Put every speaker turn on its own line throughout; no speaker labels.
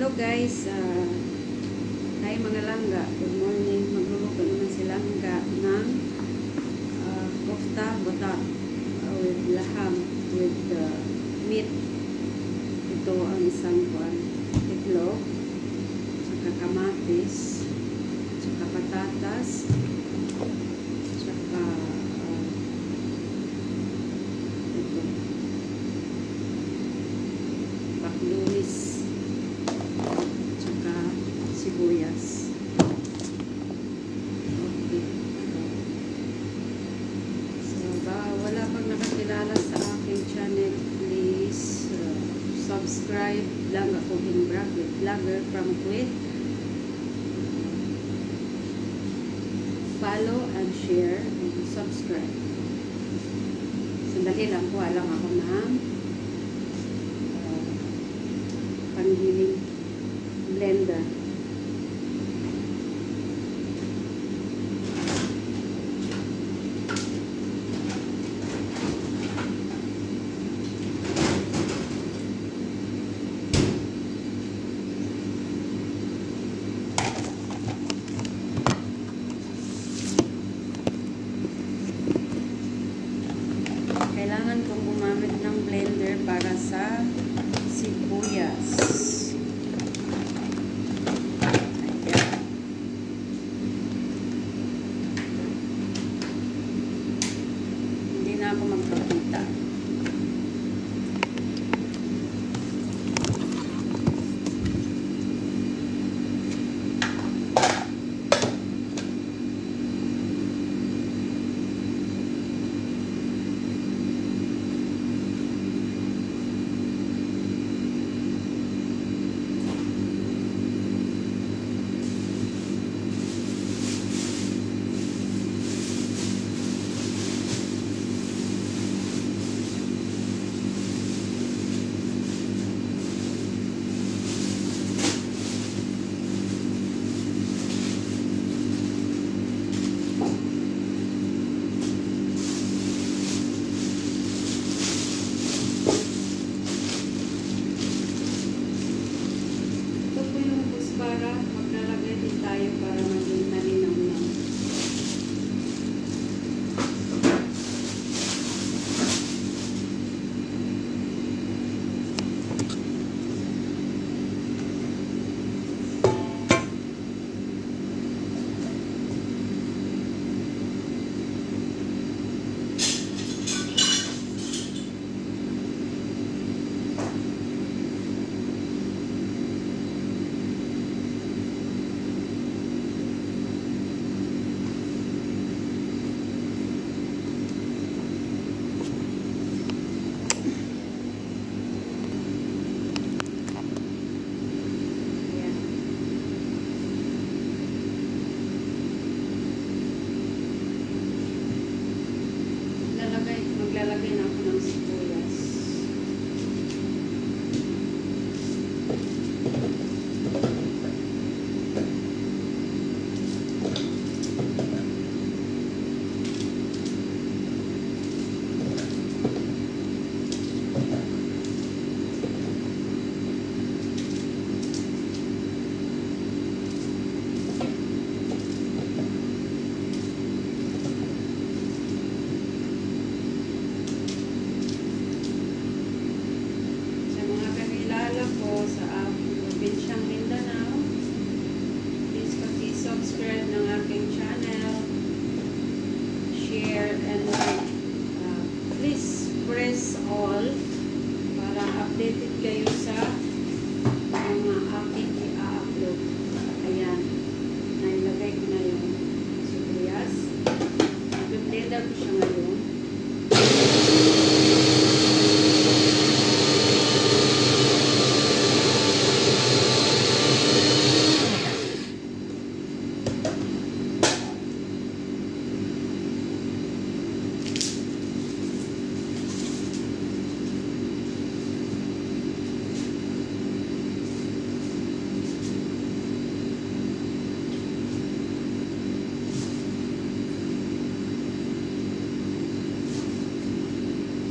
Hello guys, hi mga langga, good morning. Magluluto naman si langga ng kofta batat with laham, with meat. Ito ang isang itlog, saka kamatis, saka patatas, saka ito, paklunis, saka sibuyas. Okay. So, wala pang nakakilala sa aking channel, please subscribe lang ako vlogger from Kuwait. Follow and share and subscribe. Sandali lang po, alam ako ng panggiling blender. Kailangan kong gumamit ng blender para sa sibuyas. Ayan. Hindi na ako magpapita. Maglalagay din tayo para maging malinaw lang. Maglalagay na ako ng sibuyas. Sa aking probinsyang Mindanao, please paki-subscribe ng aking channel, share and like. Please press all para updated kayo sa mga aking i-upload. Ayan, nailagay ko na yung sibuyas. Nag-blender ko siya ngayon.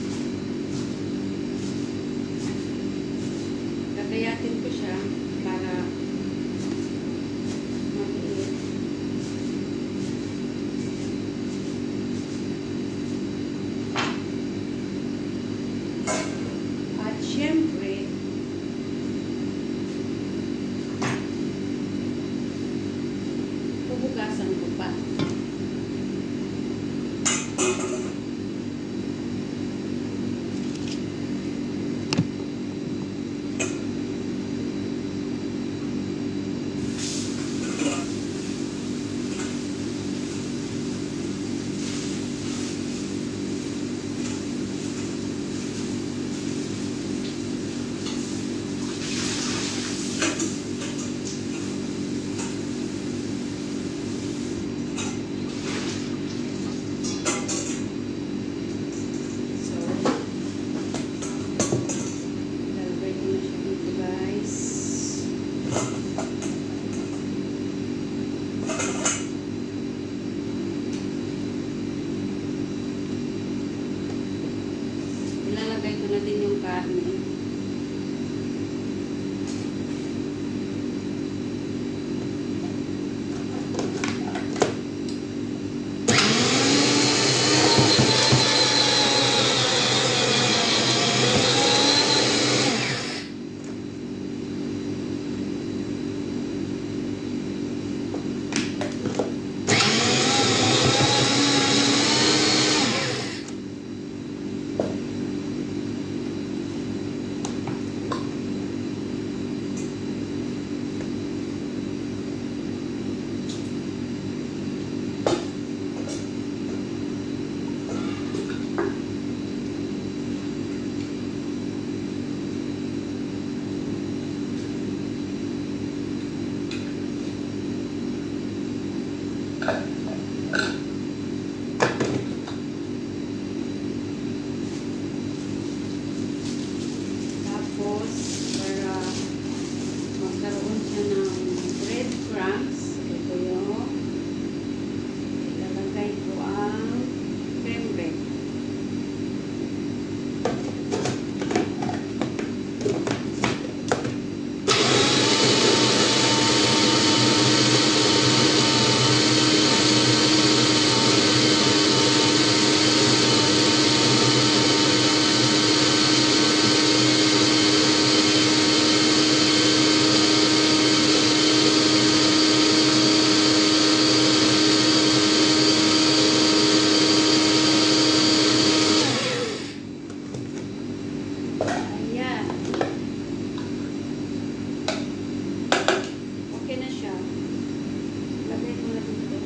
Gagayatin ko siya para pa. Ilalagay ko na din yung karne. Tapos, para magkaroon siya ng breadcrumbs, ito yung ilalagay ko ang creme bread. Ayan. Okay na siya. Lagay ko na dito.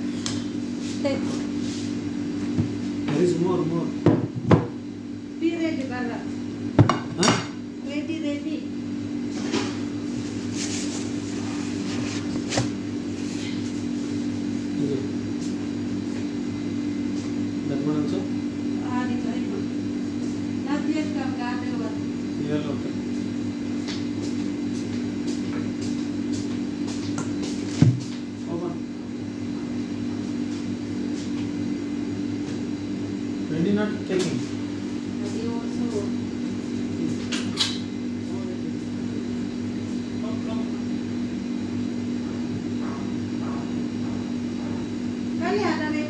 There is more.
Pire ready bara.
Huh?
Ready, ready.
Okay. That one also?
Ari kari mo. Not yet come gabe what.
Yeah, okay. Over. Ready not taking.
Ready also. Kali ada ni